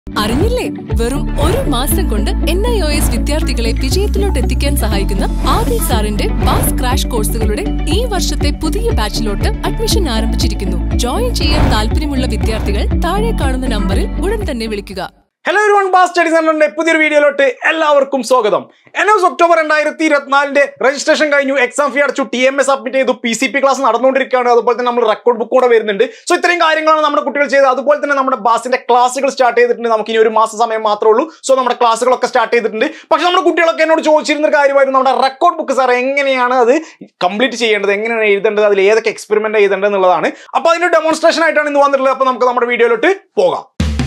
അറിഞ്ഞില്ലേ വെറും ഒരു മാസം കൊണ്ട് NIOS വിദ്യാർത്ഥികളെ വിജയത്തിലോട്ട് എത്തിക്കാൻ സഹായിക്കുന്ന ആദി സാറിന്റെ പാസ് ക്രാഷ് കോഴ്സുകളുടെ ഈ വർഷത്തെ പുതിയ ബാച്ചിലോട്ട് അഡ്മിഷൻ ആരംഭിച്ചിരിക്കുന്നു. ജോയിൻ ചെയ്യാൻ താല്പര്യമുള്ള വിദ്യാർത്ഥികൾ താഴെ കാണുന്ന നമ്പറിൽ ഉടൻ തന്നെ വിളിക്കുക. ഹലോ എവരിവൺ, ബാസ് സ്റ്റഡി സെന്ററിന്റെ പുതിയൊരു വീഡിയോയിലോട്ട് എല്ലാവർക്കും സ്വാഗതം. NIOS ഒക്ടോബർ 2024 രജിസ്ട്രേഷൻ കഴിഞ്ഞു, എക്സാം ഫീ അടച്ചു, TMA സബ്മിറ്റ് ചെയ്തു, PCP ക്ലാസ് നടന്നുകൊണ്ടിരിക്കുകയാണ്. അതുപോലെ തന്നെ നമ്മൾ റെക്കോർഡ് ബുക്ക് കൂടെ വരുന്നുണ്ട്. സോ ഇത്രയും കാര്യങ്ങളാണ് നമ്മുടെ കുട്ടികൾ ചെയ്തത്. അതുപോലെ തന്നെ നമ്മുടെ ബാസിന്റെ ക്ലാസ്സുകൾ സ്റ്റാർട്ട് ചെയ്തിട്ടുണ്ട്. നമുക്ക് ഇനി ഒരു മാസം സമയം മാത്രമേ ഉള്ളൂ. സോ നമ്മുടെ ക്ലാസ്സുകളൊക്കെ സ്റ്റാർട്ട് ചെയ്തിട്ടുണ്ട്. പക്ഷെ നമ്മുടെ കുട്ടികളൊക്കെ എന്നോട് ചോദിച്ചിരുന്ന കാര്യമായിരുന്നു, നമ്മുടെ റെക്കോർഡ് ബുക്ക് സാർ എങ്ങനെയാണ് അത് കംപ്ലീറ്റ് ചെയ്യേണ്ടത്, എങ്ങനെയാണ് എഴുതേണ്ടത്, അതിൽ ഏതൊക്കെ എക്സ്പെരിമെന്റ് എഴുതേണ്ടത് എന്നുള്ളതാണ്. അപ്പോൾ അതിന്റെ ഡെമോൺസ്ട്രേഷൻ ആയിട്ടാണ് ഇന്ന് വന്നിട്ടുള്ളത്. അപ്പോൾ നമുക്ക് നമ്മുടെ വീഡിയോയിലോട്ട് പോകാം.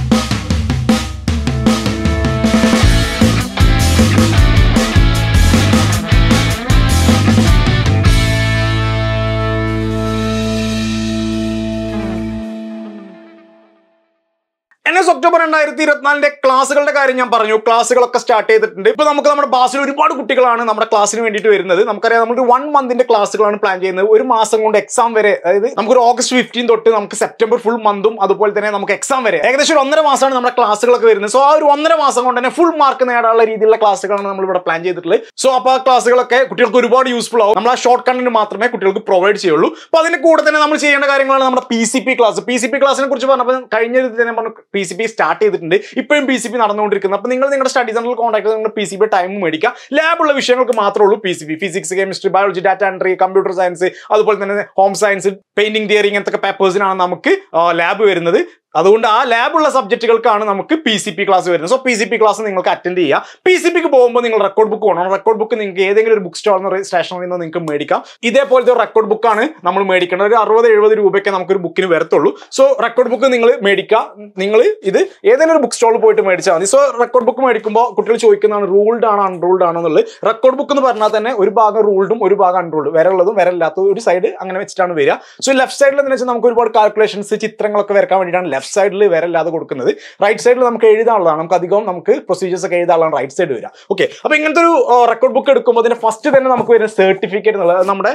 NIOS ഒക്ടോബർ 2024 ക്ലാസ്സുകളുടെ കാര്യം ഞാൻ പറഞ്ഞു. ക്ലാസ്സുകളൊക്കെ സ്റ്റാർട്ട് ചെയ്തിട്ടുണ്ട്. ഇപ്പൊ നമുക്ക് നമ്മുടെ ബാസിൽ ഒരുപാട് കുട്ടികളാണ് നമ്മുടെ ക്ലാസ്സിന് വേണ്ടിയിട്ട് വരുന്നത്. നമുക്കറിയാം, നമുക്ക് 1 മന്തിന്റെ ക്ലാസ്സുകളാണ് പ്ലാൻ ചെയ്യുന്നത്. ഒരു മാസം കൊണ്ട് എക്സാം വരെ, അതായത് നമുക്കൊരു ഓഗസ്റ്റ് 15 തൊട്ട് നമുക്ക് സെപ്റ്റംബർ ഫുൾ മന്തും അതുപോലെ തന്നെ നമുക്ക് എക്സാം വരെ ഏകദേശം ഒരു 1.5 മാസമാണ് നമ്മുടെ ക്ലാസ്സുകളൊക്കെ വരുന്നത്. സോ ആ ഒരു 1.5 മാസം കൊണ്ട് തന്നെ ഫുൾ മാർക്ക് നേടാനുള്ള രീതിയിലുള്ള ക്ലാസ്സുകളാണ് നമ്മൾ ഇവിടെ പ്ലാൻ ചെയ്തിട്ടുള്ളത്. സോ അപ്പോൾ ആ ക്ലാസ്സുകളൊക്കെ കുട്ടികൾക്ക് ഒരുപാട് യൂസ്ഫുൾ ആവും. നമ്മൾ ആ ഷോർട്ട് കണ്ടന്റ് മാത്രമേ കുട്ടികൾക്ക് പ്രൊവൈഡ് ചെയ്യുള്ളൂ. അപ്പോൾ അതിന്റെ കൂടെ തന്നെ നമ്മൾ ചെയ്യേണ്ട കാര്യങ്ങളാണ് നമ്മുടെ PCP ക്ലാസ്. PCP ക്ലാസിനെ കുറിച്ച് പറഞ്ഞപ്പോൾ കഴിഞ്ഞ തന്നെ പറഞ്ഞു, PCP സ്റ്റാർട്ട് ചെയ്തിട്ടുണ്ട്. ഇപ്പോഴും PCP നടന്നുകൊണ്ടിരിക്കുന്നത്. അപ്പോൾ നിങ്ങൾ നിങ്ങളുടെ സ്റ്റഡി സെന്ററിൽ കോൺടാക്ട് ചെയ്ത് നിങ്ങളുടെ PCP ടൈം മേടിക്കുക. ലാബുള്ള വിഷയങ്ങൾക്ക് മാത്രമേ ഉള്ളൂ PCP. Physics, chemistry, biology, data entry, computer science, അതുപോലെ തന്നെ ഹോം സയൻസ്, പെയിന്റിംഗ് തിയറി, ഇങ്ങനത്തെ പേപ്പേഴ്സിനാണ് നമുക്ക് ലാബ് വരുന്നത്. അതുകൊണ്ട് ആ ലാബുള്ള സബ്ജക്റ്റുകൾക്കാണ് നമുക്ക് PCP ക്ലാസ് വരുന്നത്. സോ PCP ക്ലാസ് നിങ്ങൾക്ക് അറ്റൻഡ് ചെയ്യുക. PCPക്ക് പോകുമ്പോൾ നിങ്ങൾ റെക്കോർഡ് ബുക്ക് വേണം. റെക്കോർഡ് ബുക്ക് നിങ്ങൾക്ക് ഏതെങ്കിലും ഒരു ബുക്ക് സ്റ്റോളിൽ നിന്ന് സ്റ്റേഷനറിൽ നിന്ന് നിങ്ങൾക്ക് മേടിക്കാം. ഇതേപോലത്തെ ഒരു റെക്കോർഡ് ബുക്കാണ് നമ്മൾ മേടിക്കേണ്ടത്. ഒരു 60-70 രൂപയ്ക്ക് നമുക്കൊരു ബുക്കിന് വരത്തുള്ളൂ. സോ റെക്കോർഡ് ബുക്ക് നിങ്ങൾ മേടിക്കുക. നിങ്ങൾ ഇത് ഏതെങ്കിലും ഒരു ബുക്ക് സ്റ്റോളിൽ പോയിട്ട് മേടിച്ചാൽ മതി. സോ റെക്കോർഡ് ബുക്ക് മേടിക്കുമ്പോൾ കുട്ടികൾ ചോദിക്കുന്നതാണ്, റൂൾഡ് ആണോ അൺറൂൾഡ് ആണോ എന്നുള്ളത്. റെക്കോർഡ് ബുക്ക് എന്ന് പറഞ്ഞാൽ തന്നെ ഒരു ഭാഗം റൂൾഡും ഒരു ഭാഗം അൺറൂൾഡ്, വരള്ളതും വരല്ലാത്തതും ഒരു സൈഡ് അങ്ങനെ വെച്ചിട്ടാണ് വരിക. സോ ലെഫ്റ്റ് സൈഡിൽ എന്ന് വെച്ചാൽ നമുക്ക് ഒരുപാട് കാൽക്കുലേഷൻസ്, ചിത്രങ്ങളൊക്കെ വരക്കാൻ വേണ്ടിയിട്ടാണ് ലെഫ്റ്റ് സൈഡിൽ വരല്ല കൊടുക്കുന്നത്. റൈറ്റ് സൈഡിൽ നമുക്ക് എഴുതാനുള്ളതാണ്. നമുക്ക് അധികം നമുക്ക് പ്രൊസീജിയേഴ്സ് ഒക്കെ എഴുതാനുള്ളതാണ് റൈറ്റ് സൈഡ് വരിക. ഓക്കെ, അപ്പൊ ഇങ്ങനത്തെ ഒരു റെക്കോർഡ് ബുക്ക് എടുക്കുമ്പോൾ അതിന്റെ ഫസ്റ്റ് തന്നെ നമുക്ക് വരുന്ന സർട്ടിഫിക്കറ്റ് എന്നുള്ളത് നമ്മുടെ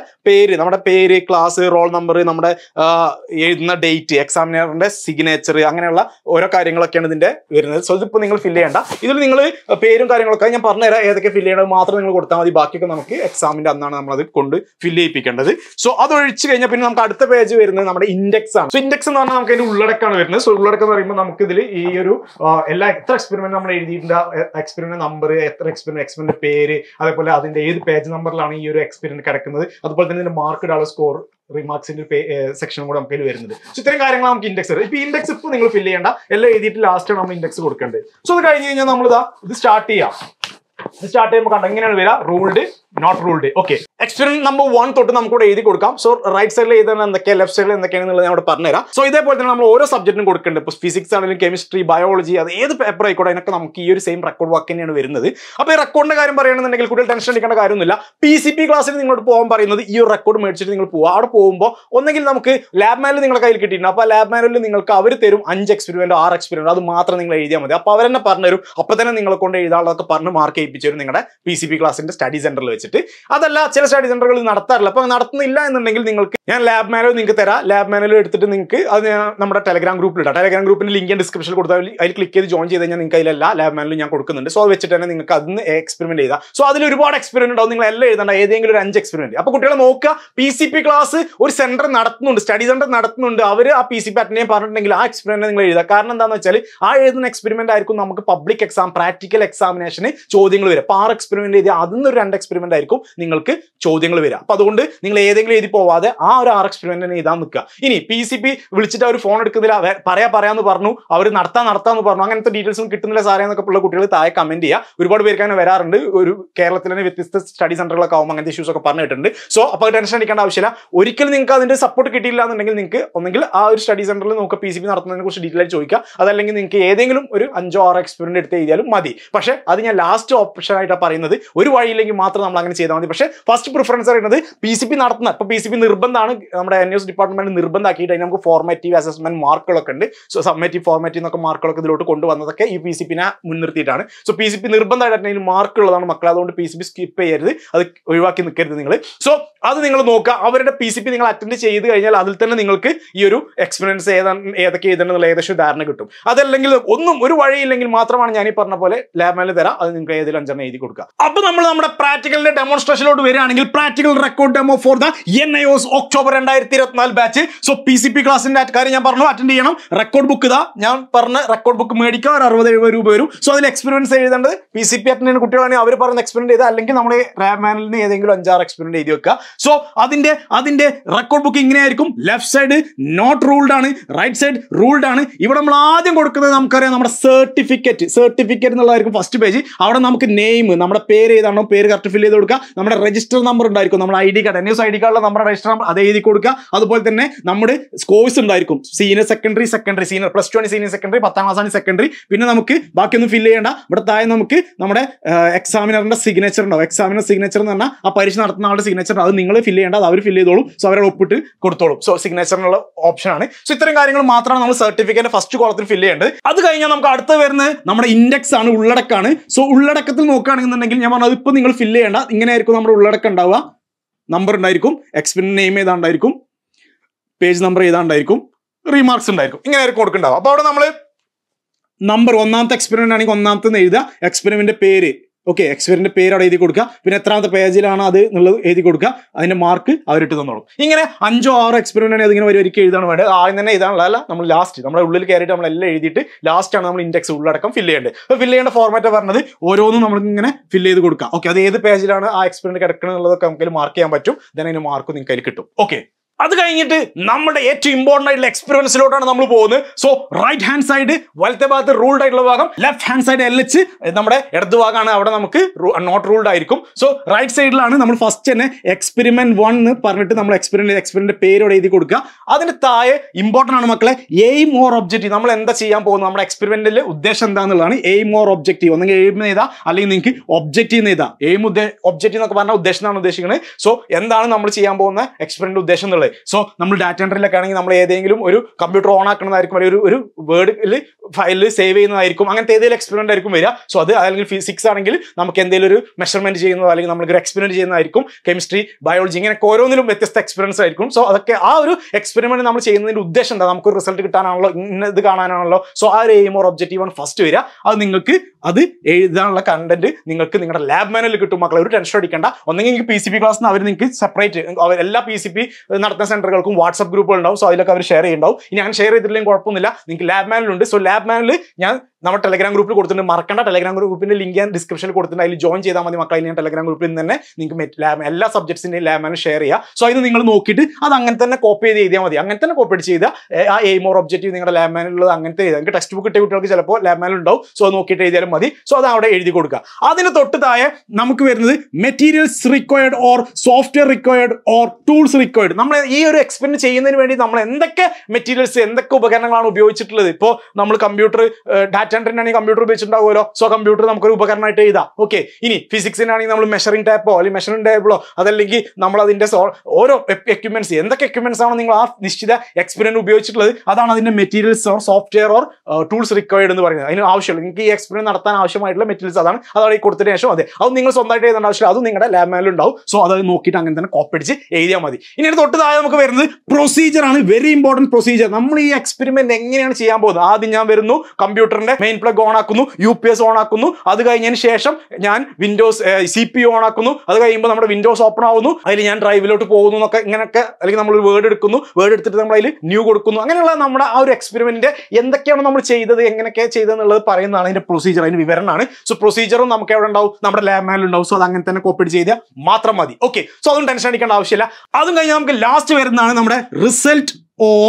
പേര്, ക്ലാസ്, റോൾ നമ്പർ, നമ്മുടെ എഴുതുന്ന ഡേറ്റ്, എക്സാമിനറിന്റെ സിഗ്നേച്ചർ, അങ്ങനെയുള്ള ഓരോ കാര്യങ്ങളൊക്കെയാണ് ഇതിന്റെ വരുന്നത്. സോ ഇതിപ്പോൾ നിങ്ങൾ ഫില്ല് ചെയ്യേണ്ട. ഇതിൽ നിങ്ങൾ പേരും കാര്യങ്ങളൊക്കെ ഞാൻ പറഞ്ഞുതരാം. ഏതൊക്കെ ഫില്ല് ചെയ്യേണ്ടത് മാത്രം നിങ്ങൾ കൊടുത്താൽ മതി. ബാക്കിയൊക്കെ നമുക്ക് എക്സാമിന്റെ അന്നാണ് നമ്മളത് കൊണ്ട് ഫില്ല് ചെയ്യിപ്പിക്കേണ്ടത്. സോ അത് ഒഴിച്ച് കഴിഞ്ഞാൽ പിന്നെ നമുക്ക് അടുത്ത പേജ് വരുന്നത് നമ്മുടെ ഇൻഡെക്സ് ആണ്. സോ ഇൻഡെക്സ് എന്ന് പറഞ്ഞാൽ നമുക്ക് അതിന്റെ ഉള്ളടക്കമാണ് വരുന്നത്. സോ ഉള്ളടക്കം എന്ന് പറയുമ്പോൾ നമുക്ക് ഇതിൽ ഈ ഒരു എത്ര എക്സ്പെരിമെന്റ് നമ്മൾ എഴുതിയിട്ടുണ്ട്, എക്സ്പെരിമെന്റ് നമ്പർ, എത്ര എക്സ്പെരിമെന്റ് പേര്, അതേപോലെ അതിന്റെ ഏത് പേജ് നമ്പറിലാണ് ഈ ഒരു എക്സ്പെരിമെന്റ് കിടക്കുന്നത്, അതുപോലെ തന്നെ ഇതിന്റെ മാർക്ക് ഇടാനുള്ള സ്കോർ, റിമാർക്സിന്റെ സെക്ഷനും കൂടെ നമുക്ക് വരുന്നത്. സോ ഇത്രയും കാര്യങ്ങൾ നമുക്ക് ഇൻഡെക്സ് വരും. ഇപ്പൊ ഇൻഡെക്സ് ഇപ്പോൾ നിങ്ങൾ ഫില്ല് ചെയ്യേണ്ട, എല്ലാം എഴുതിയിട്ട് ലാസ്റ്റാണ് നമ്മൾ ഇൻഡെക്സ് കൊടുക്കേണ്ടത്. സോ അത് കഴിഞ്ഞ് കഴിഞ്ഞാൽ നമ്മൾ ഇത് സ്റ്റാർട്ട് ചെയ്യാം. സ്റ്റാർട്ട് ചെയ്യുമ്പോൾ കണ്ട എങ്ങനെയാണ് വരിക, ruled, not ruled. Okay, experiment number 1 തൊട്ട് നമുക്ക് ഇവിടെ എഴുതി കൊടുക്കാം. സോ റൈറ്റ് സൈഡിൽ എഴുതുന്നത് എന്തൊക്കെയാണ്, ലെഫ്റ്റ് സൈഡിൽ എന്തൊക്കെയാണെന്നുള്ളത് ഞാൻ ഇവിടെ പറഞ്ഞുതരാം. സോ ഇതേപോലെ തന്നെ നമ്മൾ ഓരോ സബ്ജക്റ്റിനും കൊടുക്കേണ്ടത്. ഇപ്പോൾ ഫിസിക്സ് ആണെങ്കിലും കെമിസ്ട്രി, ബയോളജി, അത് ഏത് പേപ്പർ ആയിക്കോട്ടെ, അതിനൊക്കെ നമുക്ക് ഈ ഒരു സെയിം റെക്കോർഡ് വർക്ക് തന്നെയാണ് വരുന്നത്. അപ്പോൾ ഈ റെക്കോർഡിന്റെ കാര്യം പറയുകയാണെന്നുണ്ടെങ്കിൽ കുട്ടികൾ ടെൻഷൻ അടിക്കേണ്ട കാര്യമൊന്നുമില്ല. PCP ക്ലാസ്സിൽ നിങ്ങളോട് പോകാൻ പറയുന്നത് ഈ ഒരു റെക്കോർഡ് മേടിച്ചിട്ട് നിങ്ങൾ പോകുക. അവിടെ പോകുമ്പോൾ ഒന്നെങ്കിൽ നമുക്ക് ലാബ് മാനുവൽ നിങ്ങളുടെ കയ്യിൽ കിട്ടിയിട്ടുണ്ട്. അപ്പോൾ ലാബ് മാനുവലിൽ നിങ്ങൾക്ക് അവർ തരും 5 എക്സ്പെരിമെന്റ് 6 എക്സ്പെരിമെന്റ്, അത് മാത്രം നിങ്ങൾ എഴുതിയാൽ മതി. അപ്പോൾ അവരെന്നെ പറഞ്ഞുതരും. അപ്പോൾ തന്നെ നിങ്ങളെ കൊണ്ട് എഴുതാനുള്ളതൊക്കെ പറഞ്ഞ് മാർക്ക് ചെയ്യിപ്പിച്ചു തരും നിങ്ങളുടെ PCP ക്ലാസിന്റെ സ്റ്റഡി സെന്ററിൽ വെച്ചിട്ട്. അതല്ല, ചില സ്റ്റഡി സെന്ററുകളിൽ നടത്താറില്ല. അപ്പോൾ നടത്തുന്നില്ല എന്നുണ്ടെങ്കിൽ നിങ്ങൾക്ക് ഞാൻ ലാബ് മാനുവൽ നിങ്ങൾക്ക് തരാം. ലാബ് മാനുവൽ എടുത്തിട്ട് നിങ്ങൾക്ക് അത് നമ്മുടെ ടെലഗ്രാം ഗ്രൂപ്പിൽ ഇടാം. ടെലഗ്രാം ഗ്രൂപ്പിന്റെ ലിങ്ക് ഞാൻ ഡിസ്ക്രിപ്ഷനിൽ കൊടുത്താൽ അതിൽ ക്ലിക്ക് ചെയ്ത് ജോയിൻ ചെയ്ത് കഴിഞ്ഞാൽ നിങ്ങൾക്ക് അതിലെല്ലാം ലാബ് മാനുവൽ ഞാൻ കൊടുക്കുന്നുണ്ട്. സോ അത് വെച്ചിട്ട് തന്നെ നിങ്ങൾക്ക് അതിന് എക്സ്പെരിമെന്റ് ചെയ്താൽ. സോ അതിൽ ഒരുപാട് എക്സ്പെരിമെന്റ് ഉണ്ടാവും. നിങ്ങൾ എല്ലാം എഴുതേണ്ട, ഏതെങ്കിലും ഒരു 5 എക്സ്പെരിമെന്റ്. അപ്പോൾ കുട്ടികളെ നോക്കുക, PCP ക്ലാസ് ഒരു സെന്റർ നടത്തുന്നുണ്ട്, സ്റ്റഡി സെന്റർ നടത്തുന്നുണ്ട്. അവർ ആ PCP അറ്റൻഡ് ചെയ്യാൻ പറഞ്ഞിട്ടുണ്ടെങ്കിൽ ആ എക്സ്പെരിമെന്റ് നിങ്ങൾ എഴുതുക. കാരണം എന്താണെന്ന് വെച്ചാൽ ആ എഴുതുന്ന എക്സ്പെരിമെന്റ് ആയിരിക്കും നമുക്ക് പബ്ലിക് എക്സാം, പ്രാക്ടിക്കൽ എക്സാമിനേഷന് ചോദ്യങ്ങൾ വരിക. അപ്പോൾ 6 എക്സ്പെരിമെന്റ് എഴുതി അതിൽ ഒരു 2 എക്സ്പെരിമെന്റ് ആയിരിക്കും നിങ്ങൾക്ക് ചോദ്യങ്ങൾ വരിക. അപ്പോൾ അതുകൊണ്ട് നിങ്ങൾ ഏതെങ്കിലും എഴുതി പോവാതെ ആ ഒരു 6 എക്സ്പെരിമെന്റിനെ എഴുതാൻ നിൽക്കുക. ഇനി PCP വിളിച്ചിട്ട് അവർ ഫോൺ എടുക്കുന്നില്ല, പറയാന്ന് പറഞ്ഞു, അവർ നടത്താന്ന് പറഞ്ഞു, അങ്ങനത്തെ ഡീറ്റെയിൽസും കിട്ടുന്നില്ല സാറേ എന്നൊക്കെ ഉള്ള കുട്ടികൾ താഴെ കമന്റ് ചെയ്യുക. ഒരുപാട് പേർക്ക് അങ്ങനെ വരാറുണ്ട്. ഒരു കേരളത്തിൽ തന്നെ വ്യത്യസ്ത സ്റ്റഡി സെന്ററുകളൊക്കെ ആകുമ്പോൾ അങ്ങനത്തെ ഇഷ്യൂസ് ഒക്കെ പറഞ്ഞിട്ടുണ്ട്. സോ അപ്പോൾ ടെൻഷൻ അടിക്കേണ്ട ആവശ്യമില്ല. ഒരിക്കലും നിങ്ങൾക്ക് അതിന്റെ സപ്പോർട്ട് കിട്ടിയില്ല എന്നുണ്ടെങ്കിൽ നിങ്ങൾക്ക് ഒന്നെങ്കിൽ ആ ഒരു സ്റ്റഡി സെന്ററിൽ നമുക്ക് PCP നടത്തുന്നതിനെ കുറിച്ച് ഡീറ്റെയിൽ ആയിട്ട് ചോദിക്കുക. അതല്ലെങ്കിൽ നിങ്ങൾക്ക് ഏതെങ്കിലും ഒരു 5-6 എക്സ്പെരിമെന്റ് എടുത്ത് എഴുതിയാലും മതി. പക്ഷേ അത് ഞാൻ ലാസ്റ്റ് ഓപ്ഷൻ ആയിട്ടാണ് പറയുന്നത്. ഒരു വഴിയില്ലെങ്കിൽ മാത്രം നമ്മൾ അങ്ങനെ ചെയ്താൽ മതി. പക്ഷേ ഫസ്റ്റ് ഫസ്റ്റ് പ്രിഫറൻസ് പറയുന്നത് PCP നടത്തുന്ന, ഇപ്പോൾ PCP നിർബന്ധമാണ് നമ്മുടെ NUS ഡിപ്പാർട്ട്മെന്റ് നിർബന്ധമാക്കിയിട്ട് അതിന് നമുക്ക് ഫോർമാറ്റീവ് അസസ്മെന്റ് മാർക്കുകളൊക്കെ ഉണ്ട്. സോ സമ്മേറ്റീവ് ഫോർമാറ്റീവ് എന്നൊക്കെ മാർക്കുകളൊക്കെ ഇതിലോട്ട് കൊണ്ടുവന്നതൊക്കെ ഈ PCP മുൻനിർത്തിയിട്ടാണ്. സോ PCP നിർബന്ധമായിട്ട് മാർക്കുള്ളതാണ് മക്കളെ, അതുകൊണ്ട് PCP സ്കിപ്പ് ചെയ്യരുത്, അത് ഒഴിവാക്കി നിൽക്കരുത് നിങ്ങൾ. സോ അത് നിങ്ങൾ നോക്കുക, അവരുടെ PCP നിങ്ങൾ അറ്റൻഡ് ചെയ്ത് കഴിഞ്ഞാൽ അതിൽ തന്നെ നിങ്ങൾക്ക് ഈ ഒരു എക്സ്പീരിയൻസ് ഏതൊക്കെ എഴുതണമെന്നുള്ള ഏകദേശം ധാരണ കിട്ടും. അതല്ലെങ്കിൽ ഒന്നും ഒരു വഴിയില്ലെങ്കിൽ മാത്രമാണ് ഞാൻ ഈ പറഞ്ഞ പോലെ ലാബ് മാനുവൽ തരാം, അത് നിങ്ങൾക്ക് ഏതെങ്കിലും 5 എഴുതി കൊടുക്കുക. അപ്പോൾ നമ്മൾ നമ്മുടെ പ്രാക്ടിക്കലിന്റെ ഡെമോൺസ്ട്രേഷനിലോട്ട് വരികയാണെങ്കിൽ practical record demo for the NIOS October 2024 batch. So PCP ക്ലാസിന്റെ കാര്യം ഞാൻ പറഞ്ഞു, അറ്റൻഡ് ചെയ്യണം. റെക്കോർഡ് ബുക്ക് ഇതാ, ഞാൻ പറഞ്ഞ റെക്കോർഡ് ബുക്ക് മേടിക്കുക, ഒരു 60-70 രൂപ വരും. സോ അതിൽ എക്സ്പീരിയൻസ് എഴുതേണ്ടത് PCP അറ്റൻഡ് ചെയ്യുന്ന കുട്ടികളാണെങ്കിൽ അവർ പറഞ്ഞ എക്സ്പീരിയൻസ് ചെയ്താൽ, അല്ലെങ്കിൽ നമ്മൾ ലാബ് മാനുവലിന് ഏതെങ്കിലും 5-6 എക്സ്പീരിയൻസ് എഴുതി വെക്കുക. സോ അതിന്റെ റെക്കോർഡ് ബുക്ക് ഇങ്ങനെയായിരിക്കും. ലെഫ്റ്റ് സൈഡ് നോട്ട് റൂൾഡ് ആണ്, റൈറ്റ് സൈഡ് റൂൾഡ് ആണ്. ഇവിടെ നമ്മൾ ആദ്യം കൊടുക്കുന്നത് നമുക്കറിയാം നമ്മുടെ സർട്ടിഫിക്കറ്റ് എന്നുള്ളതായിരിക്കും ഫസ്റ്റ് പേജ്. അവിടെ നമുക്ക് നെയിം, നമ്മുടെ പേര് ഏതാണോ പേര് കറക്റ്റ് ഫില്ല് ചെയ്ത് കൊടുക്കുക. നമ്മുടെ രജിസ്റ്റർ നമ്പർ ഉണ്ടായിരിക്കും, നമ്മുടെ ID കാർഡ് NUS ID കാർഡിൽ നമ്മുടെ രജിസ്റ്റർ നമ്പർ അത് എഴുതി കൊടുക്കുക. അതുപോലെ തന്നെ നമ്മുടെ കോഴ്സ് ഉണ്ടായിരിക്കും, സീനിയർ സെക്കൻഡറി സീനിയർ +2 ആണ് സീനിയർ സെക്കൻഡറി, 10ാം ക്ലാസ് ആണ് സെക്കൻഡറി. പിന്നെ നമുക്ക് ബാക്കിയൊന്നും ഫില്ല് ചെയ്യേണ്ട. ഇവിടെ താഴെ നമുക്ക് നമ്മുടെ എക്സാമിനറിന്റെ സിഗ്നേച്ചർ ഉണ്ടാവും. എക്സാമിനർ സിഗ്നേച്ചർ എന്ന് പറഞ്ഞാൽ ആ പരീക്ഷ നടത്തുന്ന ആളുടെ സിഗ്നേച്ചർ, അത് നിങ്ങൾ ഫില്ല് ചെയ്യേണ്ട, അത് അവർ ഫില്ല് ചെയ്തോളും. സോ അവരെ ഒപ്പിട്ട് കൊടുത്തോളും. സോ സിഗ്നേച്ചറിനുള്ള ഓപ്ഷൻ ആണ്. സോ ഇത്തരം കാര്യങ്ങൾ മാത്രമാണ് നമ്മൾ സർട്ടിഫിക്കറ്റ് ഫസ്റ്റ് കോളത്തിൽ ഫില്ല് ചെയ്യേണ്ടത്. അത് കഴിഞ്ഞാൽ നമുക്ക് അടുത്ത് വരുന്നത് നമ്മുടെ ഇൻഡെക്സ് ആണ്, ഉള്ളടക്കമാണ്. സോ ഉള്ളടക്കത്തിൽ നോക്കുകയാണെന്നുണ്ടെങ്കിൽ ഞാൻ പറഞ്ഞത് ഇപ്പോൾ നിങ്ങൾ ഫില്ല് ചെയ്യേണ്ട, ഇങ്ങനെയായിരിക്കും നമ്മുടെ ഉള്ളടക്കം ഉണ്ടാവുക. നമ്പർ ഉണ്ടായിരിക്കും, എക്സ്പീരിയൻസ് നെയിം ഏതാണ്ടായിരിക്കും, പേജ് നമ്പർ ഏതാണ്ടായിരിക്കും, റിമാർക്സ് ഉണ്ടായിരിക്കും, ഇങ്ങനെയായിരിക്കും കൊടുക്കുന്നുണ്ടാവും. അപ്പോൾ അവിടെ നമ്മൾ നമ്പർ, ഒന്നാമത്തെ എക്സ്പെരിമെന്റ് ആണെങ്കിൽ ഒന്നാമത്തെ എഴുതുക, എക്സ്പെരിമെന്റ് പേര്, ഓക്കെ, എക്സ്പെരിമെന്റ് പേര് അവിടെ എഴുതി കൊടുക്കുക. പിന്നെ എത്രാമത്തെ പേജിലാണ് അത് എന്നുള്ളത് എഴുതി കൊടുക്കുക. അതിന്റെ മാർക്ക് അവരിട്ട് തന്നോളും. ഇങ്ങനെ 5-6 എക്സ്പെരിമെന്റ് ആണ് അതിങ്ങനെ ഒരിക്കൽ എഴുതാണ് വേണ്ടത്. ആദ്യം തന്നെ എഴുതാനുള്ളതല്ല, നമ്മൾ ലാസ്റ്റ് നമ്മുടെ ഉള്ളിൽ കയറിയിട്ട് നമ്മളെല്ലാം എഴുതിയിട്ട് ലാസ്റ്റാണ് നമ്മൾ ഇൻഡെക്സ് ഉള്ളടക്കം ഫില്ല് ചെയ്യേണ്ടത്. അപ്പോൾ ഫില്ല് ചെയ്യേണ്ട ഫോർമാറ്റ് പറഞ്ഞത് ഓരോന്നും നമ്മൾ ഇങ്ങനെ ഫില്ല് ചെയ്ത് കൊടുക്കുക. ഓക്കെ, അത് ഏത് പേജിലാണ് ആ എക്സ്പെരിമെന്റ് കിടക്കുന്നത് എന്നുള്ളതൊക്കെ നമുക്ക് മാർക്ക് ചെയ്യാൻ പറ്റും. ദെൻ അതിന് മാർക്ക് നിങ്ങൾക്ക് അതിൽ കിട്ടും. ഓക്കെ, അത് കഴിഞ്ഞിട്ട് നമ്മുടെ ഏറ്റവും ഇമ്പോർട്ടൻ്റ് ആയിട്ടുള്ള എക്സ്പീരിയൻസിലോട്ടാണ് നമ്മൾ പോകുന്നത്. സോ റൈറ്റ് ഹാൻഡ് സൈഡ് വലത്തെ ഭാഗത്ത് റൂൾഡ് ആയിട്ടുള്ള ഭാഗം, ലെഫ്റ്റ് ഹാൻഡ് സൈഡ് LH നമ്മുടെ ഇടത് ഭാഗമാണ്, അവിടെ നമുക്ക് നോട്ട് റൂൾഡ് ആയിരിക്കും. സോ റൈറ്റ് സൈഡിലാണ് നമ്മൾ ഫസ്റ്റ് തന്നെ എക്സ്പെരിമെന്റ് 1 എന്ന് പറഞ്ഞിട്ട് നമ്മൾ എക്സ്പെരിമെന്റ് പേരോടെ എഴുതി കൊടുക്കുക. അതിന് താഴെ ഇമ്പോർട്ടൻ്റ് ആണ് മക്കളെ, എയിം ഓർ ഒബ്ജക്റ്റീവ്. നമ്മൾ എന്താ ചെയ്യാൻ പോകുന്നത്, നമ്മുടെ എക്സ്പെരിമെന്റിൽ ഉദ്ദേശം എന്താണെന്നുള്ളതാണ്. എയിം ഓർ ഒബ്ജക്റ്റീവ്, ഒന്നെങ്കിൽ എയിം എഴുതാ, അല്ലെങ്കിൽ നിങ്ങൾക്ക് ഒബ്ജക്റ്റീവ് എഴുതാ. എയിം ഒബ്ജക്റ്റീവ് എന്നൊക്കെ പറഞ്ഞാൽ ഉദ്ദേശം എന്നാണ് ഉദ്ദേശിക്കുന്നത്. സോ എന്താണ് നമ്മൾ ചെയ്യാൻ പോകുന്ന എക്സ്പെരിമെന്റ് ഉദ്ദേശം എന്നുള്ളത്. സോ നമ്മൾ ഡാറ്റ എൻട്രിയിലൊക്കെ ആണെങ്കിൽ നമ്മൾ ഏതെങ്കിലും ഒരു കമ്പ്യൂട്ടർ ഓൺ ആക്കുന്നതായിരിക്കും, അല്ലെങ്കിൽ ഒരു വേർഡിൽ ഫയലിൽ സേവ് ചെയ്യുന്നതായിരിക്കും, അങ്ങനത്തെ ഏതെങ്കിലും എക്സ്പെരിമെന്റ് ആയിരിക്കും വരിക. സോ അത് അല്ലെങ്കിൽ ഫിസിക്സ് ആണെങ്കിൽ നമുക്ക് എന്തെങ്കിലും ഒരു മെഷർമെന്റ് ചെയ്യുന്നതോ അല്ലെങ്കിൽ നമുക്ക് ഒരു എക്സ്പെരിമെന്റ് ചെയ്യുന്നതായിരിക്കും. കെമിസ്ട്രി, ബയോളജി, ഇങ്ങനെ ഓരോന്നിലും വ്യത്യസ്ത എക്സ്പെരിമെന്റ്സ് ആയിരിക്കും. സോ അതൊക്കെ ആ ഒരു എക്സ്പെരിമെന്റ് നമ്മൾ ചെയ്യുന്നതിന്റെ ഉദ്ദേശം എന്താ, നമുക്കൊരു റിസൾട്ട് കിട്ടാനാണല്ലോ, ഇത് കാണാനാണല്ലോ. സോ ആ ഒരു എയിം ഓർ ഒബ്ജക്റ്റീവ് ആണ് ഫസ്റ്റ് വരിക. അത് നിങ്ങൾക്ക് അത് എഴുതാനുള്ള കണ്ടന്റ് നിങ്ങൾക്ക് നിങ്ങളുടെ ലാബ് മാനുവലിൽ കിട്ടും മക്കളെ, ഒരു ടെൻഷൻ അടിക്കേണ്ട. ഒന്നെങ്കിൽ നിങ്ങൾക്ക് PCP ക്ലാസ് അവർ നിങ്ങൾക്ക് സെപ്പറേറ്റ് എല്ലാ PCP നടത്തുന്ന സെന്ററുകൾക്കും വാട്സ്ആപ്പ് ഗ്രൂപ്പുകൾ ഉണ്ടാവും. സോ അതിലൊക്കെ അവർ ഷെയർ ചെയ്യുന്നുണ്ടാവും. ഇനി അങ്ങനെ ഷെയർ ചെയ്തിട്ടില്ലെങ്കിൽ കുഴപ്പമൊന്നുമില്ല, നിങ്ങൾക്ക് ലാബ് മാനുവൽ ഉണ്ട്. സോ ലാബ് മാനുവൽ ഞാൻ നമ്മുടെ ടെലഗ്രാം ഗ്രൂപ്പിൽ കൊടുത്തിട്ടുണ്ട്, മറക്കേണ്ട. ടെലഗ്രാം ഗ്രൂപ്പിന്റെ ലിങ്ക് ഞാൻ ഡിസ്ക്രിപ്ഷനിൽ കൊടുത്തിട്ടുണ്ട്, അതിൽ ജോയിൻ ചെയ്താൽ മതി മക്കളെ. ഞാൻ ടെലഗ്രാം ഗ്രൂപ്പിൽ നിന്ന് തന്നെ നിങ്ങൾക്ക് എല്ലാ സബ്ജക്ട്സിന്റെയും ലാബ് മാനുവൽ ഷെയർ ചെയ്യുക. സോ അത് നിങ്ങൾ നോക്കിയിട്ട് അത് അങ്ങനെ തന്നെ കോപ്പി ചെയ്ത് എഴുതിയാൽ മതി. അങ്ങനെ തന്നെ കോപ്പി ചെയ്ത് ആ എയിം ഓർ ഒബ്ജക്റ്റീവ് നിങ്ങളുടെ ലാബ് മാനുവൽ അങ്ങനത്തെ എഴുതാം. നിങ്ങൾക്ക് ടെക്സ്റ്റ് ബുക്ക് കിട്ടിയ കുട്ടികൾക്ക് ചിലപ്പോൾ ലാബ് മാനുവൽ ഉണ്ടാവും. സോ അത് നോക്കിയിട്ട് എഴുതിയാലും മതി. സോ അത് അവിടെ എഴുതി കൊടുക്കുക. അതിന് തൊട്ട് താഴെ നമുക്ക് വരുന്നത് materials required or software required or tools required. നമ്മൾ ഈ ഒരു എക്സ്പെരിമെന്റ് ചെയ്യുന്നതിന് വേണ്ടി നമ്മൾ എന്തൊക്കെ മെറ്റീരിയൽസ്, എന്തൊക്കെ ഉപകരണങ്ങളാണ് ഉപയോഗിച്ചിട്ടുള്ളത്. ഇപ്പോൾ നമ്മൾ കമ്പ്യൂട്ടർ ഡാറ്റ എൻട്രിനാണെങ്കിൽ കമ്പ്യൂട്ടർ ഉപയോഗിച്ചിട്ടുണ്ടാവുമല്ലോ. സോ കമ്പ്യൂട്ടർ നമുക്കൊരു ഉപകരണമായിട്ട് എഴുതാം. ഓക്കെ, ഇനി ഫിസിക്സിനാണെങ്കിൽ നമ്മൾ മെഷറിംഗ് ടേപ്പോ അല്ലെങ്കിൽ മെഷറിംഗ് ടേബിളോ അതല്ലെങ്കിൽ നമ്മൾ അതിന്റെ ഓരോ എക്യുപ്മെന്റ്സ്, എന്തൊക്കെ എക്യുപ്മെന്റ്സ് ആണോ നിങ്ങൾ ആ നിശ്ചിത എക്സ്പെരിമെന്റ് ഉപയോഗിച്ചിട്ടുള്ളത്, അതാണ് അതിന്റെ materials or software or tools required എന്ന് പറയുന്നത്. അതിന് ആവശ്യമുള്ള നിങ്ങൾക്ക് ഈ എക്സ്പെരിമെന്റ് നടത്താൻ ആവശ്യമായിട്ടുള്ള മെറ്റീരിയൽസ് അതാണ്. അതവിടെ കൊടുത്തതിന് ശേഷം അത് നിങ്ങൾ സ്വന്തമായിട്ട് എഴുതേണ്ട ആവശ്യമില്ല, അത് നിങ്ങളുടെ ലാബ് മാനുവൽ ഉണ്ടാവും. സോ അത് നോക്കിയിട്ട് അങ്ങനെ തന്നെ കോപ്പി അടിച്ച് എഴുതിയാൽ മതി. ഇനി തൊട്ട് താഴെ നമുക്ക് വരുന്നത് പ്രൊസീജിയർ ആണ്. Very important procedure. നമ്മൾ ഈ എക്സ്പെരിമെന്റ് എങ്ങനെയാണ് ചെയ്യാൻ പോകുന്നത്. ആദ്യം ഞാൻ വരുന്നു, കമ്പ്യൂട്ടറിന്റെ മെയിൻ പ്ലഗ് ഓൺ ആക്കുന്നു, UPS ഓൺ ആക്കുന്നു. അത് കഴിഞ്ഞതിന് ശേഷം ഞാൻ വിൻഡോസ് CPU ഓൺ ആക്കുന്നു. അത് കഴിയുമ്പോൾ നമ്മുടെ വിൻഡോസ് ഓപ്പൺ ആവുന്നു. അതിൽ ഞാൻ ഡ്രൈവിലോട്ട് പോകുന്നു എന്നൊക്കെ ഇങ്ങനെയൊക്കെ, അല്ലെങ്കിൽ നമ്മൾ വേർഡ് എടുക്കുന്നു, വേർഡ് എടുത്തിട്ട് നമ്മൾ അതിൽ ന്യൂ കൊടുക്കുന്നു. അങ്ങനെയുള്ള നമ്മുടെ ആ ഒരു എക്സ്പെരിമെന്റിന്റെ എന്തൊക്കെയാണ് നമ്മൾ ചെയ്തത്, എങ്ങനെയൊക്കെ ചെയ്തതെന്നുള്ളത് പറയുന്നതാണ് അതിന്റെ പ്രൊസീജിയർ, അതിന് വിവരണമാണ്. സോ പ്രൊസീജിയറും നമുക്ക് എവിടെ ഉണ്ടാവും, നമ്മുടെ ലാബ് മാനുവൽ ഉണ്ടാവും. സോ അത് അങ്ങനെ തന്നെ കോപ്പി ചെയ്താൽ മാത്രം മതി. ഓക്കെ, സോ അതൊന്നും ടെൻഷൻ അടിക്കേണ്ട ആവശ്യമില്ല. അതും കഴിഞ്ഞാൽ നമുക്ക് ലാസ്റ്റ് വരുന്നതാണ് നമ്മുടെ result or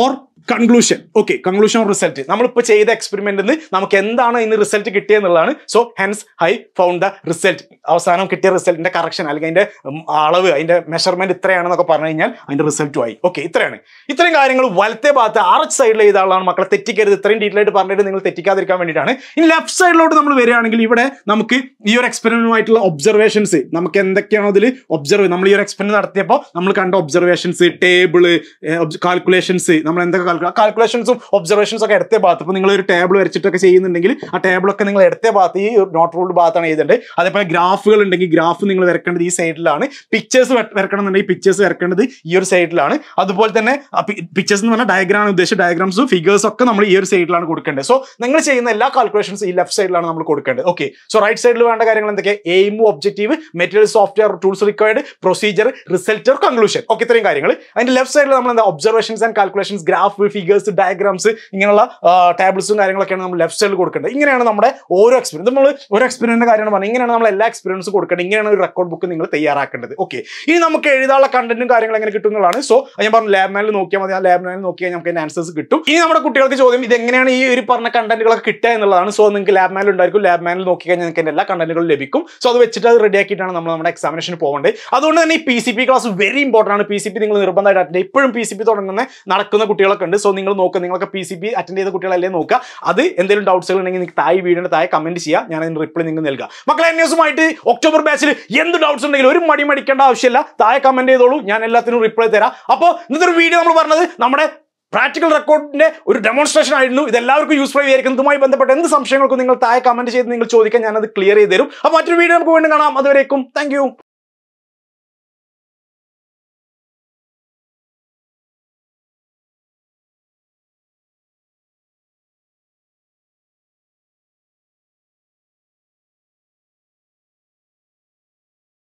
conclusion. Okay, conclusion of result. നമ്മളിപ്പോൾ ചെയ്ത എക്സ്പെരിമെന്റിൽ നിന്ന് നമുക്ക് എന്താണ് ഇന്ന് റിസൾട്ട് കിട്ടിയെന്നുള്ളതാണ്. So hence I found the result. അവസാനം കിട്ടിയ റിസൾട്ടിന്റെ കറക്ഷൻ അല്ലെങ്കിൽ അതിന്റെ അളവ്, അതിന്റെ മെഷർമെന്റ് ഇത്രയാണെന്നൊക്കെ പറഞ്ഞു കഴിഞ്ഞാൽ അതിന്റെ റിസൾട്ടും ആയി. ഓക്കെ, ഇത്രയാണ്. ഇത്രയും കാര്യങ്ങൾ വലത്തെ ഭാഗത്ത് ആർച്ച് സൈഡിൽ ചെയ്ത ആളാണ്. മക്കളെ തെറ്റിക്കരുത്. ഇത്രയും ഡീറ്റെയിൽ ആയിട്ട് പറഞ്ഞിട്ട് നിങ്ങൾ തെറ്റിക്കാതിരിക്കാൻ വേണ്ടിയിട്ടാണ്. ഇനി ലെഫ്റ്റ് സൈഡിലോട്ട് നമ്മൾ വരികയാണെങ്കിൽ ഇവിടെ നമുക്ക് ഈ ഒരു എക്സ്പെരിമെന്റുമായിട്ടുള്ള ഒബ്സർവേഷൻസ് നമുക്ക് എന്തൊക്കെയാണോ അതിൽ ഒബ്സർവ്, നമ്മൾ ഈ ഒരു എക്സ്പെരിമെന്റ് നടത്തിയപ്പോൾ നമ്മൾ കണ്ട ഒബ്സർവേഷൻസ്, ടേബിള്, കാൽക്കുലേഷൻസ്, നമ്മൾ എന്തൊക്കെ കാൽക്കുലേഷൻസും ഒബ്സർവേഷൻസ് ഒക്കെ ഇടത്തെ ഭാഗത്ത്. ഇപ്പോൾ നിങ്ങൾ ഒരു ടേബിൾ വരച്ചിട്ടൊക്കെ ചെയ്യുന്നുണ്ടെങ്കിൽ ആ ടേബിളൊക്കെ നിങ്ങൾ ഇടത്തെ ഭാഗത്ത് ഈ നോട്ട് റൂൾഡ് ഭാഗത്താണ് എഴുതേണ്ടത്. അതേപോലെ ഗ്രാഫുകൾ ഉണ്ടെങ്കിൽ ഗ്രാഫ് നിങ്ങൾ വരക്കേണ്ടത് ഈ സൈഡിലാണ്. പിക്ചേഴ്സ് വരക്കണം എന്നുണ്ടെങ്കിൽ പിക്ചേഴ്സ് വരക്കേണ്ടത് ഈ ഒരു സൈഡിലാണ്. അതുപോലെ തന്നെ പിക്ചേഴ്സ് എന്ന് പറഞ്ഞാൽ ഡയഗ്രാം ഉദ്ദേശിച്ച ഡയഗ്രാംസും ഫിഗേഴ്സ് ഒക്കെ നമ്മൾ ഈ ഒരു സൈഡിലാണ് കൊടുക്കേണ്ടത്. സോ നിങ്ങൾ ചെയ്യുന്ന എല്ലാ കാൽക്കുലേഷൻസ് ഈ ലെഫ്റ്റ് സൈഡിലാണ് നമ്മൾ കൊടുക്കേണ്ടത്. ഓക്കെ, സോ റൈറ്റ് സൈഡിൽ വേണ്ട കാര്യങ്ങൾ എന്തൊക്കെ? Aim, objective, material, software, tools required, procedure, result, conclusion. Okay, ഇത്രയും കാര്യങ്ങൾ. അതിന്റെ ലെഫ്റ്റ് സൈഡിൽ നമ്മൾ എന്താ observations and calculations, graph, figures, diagrams, ഇങ്ങനെയുള്ള ടാബിൾസും കാര്യങ്ങളൊക്കെയാണ് നമ്മൾ ലെഫ്റ്റ് സൈഡിൽ കൊടുക്കേണ്ടത്. ഇങ്ങനെയാണ് നമ്മുടെ ഓരോ എക്സ്പീരിയൻസ്. നമ്മൾ ഒരു എക്സ്പീരിയൻസിന്റെ കാര്യമാണ് പറഞ്ഞത്. ഇങ്ങനെയാണ് നമ്മൾ എല്ലാ എക്സ്പീരിയൻസ് കൊടുക്കേണ്ടത്. ഇങ്ങനെയാണ് ഒരു റെക്കോർഡ് ബുക്ക് നിങ്ങൾ തയ്യാറാക്കേണ്ടത്. ഓക്കെ, ഇനി നമുക്ക് എഴുതാനുള്ള കണ്ടന്റും കാര്യങ്ങളും എങ്ങനെ കിട്ടും എന്നുള്ളതാണ്. സോ ഞാൻ പറഞ്ഞു ലാബ് മാനിൽ നോക്കിയാൽ മതി. ആ ലാബ് മാനിൽ നോക്കിയാൽ നമുക്ക് അതിന്റെ ആൻസേഴ്സ് കിട്ടും. ഇനി നമ്മുടെ കുട്ടികൾക്ക് ചോദ്യം ഇത് എങ്ങനെയാണ് ഈ ഒരു പറഞ്ഞ കണ്ടന്റുകളൊക്കെ കിട്ടുക എന്നുള്ളതാണ്. സോ നിങ്ങൾക്ക് ലാബ് മാനിൽ ഉണ്ടായിരിക്കും. ലാബ് മാനിൽ നോക്കി കഴിഞ്ഞാൽ നിങ്ങൾക്ക് എല്ലാ കണ്ടന്റുകളും ലഭിക്കും. സോ അത് വെച്ചിട്ട് അത് റെഡി ആക്കിയിട്ടാണ് നമ്മൾ നമ്മുടെ എക്സാമിനേഷന് പോകേണ്ടത്. അതുകൊണ്ട് തന്നെ ഈ PCP ക്ലാസ് വെരി ഇമ്പോർട്ടൻ്റ് ആണ്. PCP നിങ്ങൾ നിർബന്ധമായിട്ട് അറ്റൻഡ്. ഇപ്പോഴും PCP തുടങ്ങുന്ന നടക്കുന്ന കുട്ടികളൊക്കെ ഉണ്ട്. സോ നിങ്ങൾ നോക്കുക, നിങ്ങൾക്ക് PCP അറ്റൻഡ് ചെയ്ത കുട്ടികളല്ലേ നോക്കുക. അത് എന്തെങ്കിലും ഡൗട്ട്സുകൾ ഉണ്ടെങ്കിൽ നിങ്ങൾക്ക് താഴെ വീഡിയോയുടെ താഴെ കമന്റ് ചെയ്യുക. ഞാൻ അതിന് റിപ്ലൈ നിങ്ങൾക്ക് നൽകുക. മക്കളെ, NSUമായിട്ട് ഒക്ടോബർ ബാച്ചിൽ എന്ത് ഡൗട്ട്സ് ഉണ്ടെങ്കിലും ഒരു മടിക്കേണ്ട ആവശ്യമില്ല. താഴെ കമന്റ് ചെയ്തോളൂ, ഞാൻ എല്ലാത്തിനും റിപ്ലൈ തരാം. അപ്പോൾ ഇന്നത്തെ ഒരു വീഡിയോ നമ്മൾ പറഞ്ഞത് നമ്മുടെ പ്രാക്ടിക്കൽ റെക്കോർഡിന്റെ ഒരു ഡെമോൺസ്ട്രേഷൻ ആയിരുന്നു. ഇത് എല്ലാവർക്കും യൂസ്ഫുൾ ആയിരിക്കും. ഇതുമായി ബന്ധപ്പെട്ട എന്ത് സംശയങ്ങൾക്കും നിങ്ങൾ താഴെ കമന്റ് ചെയ്ത് നിങ്ങൾ ചോദിക്കാൻ ഞാനത് ക്ലിയർ ചെയ്ത് തരും. അപ്പോൾ മറ്റൊരു വീഡിയോ നമുക്ക് വീണ്ടും കാണാം. അതുവരേക്കും താങ്ക് യു.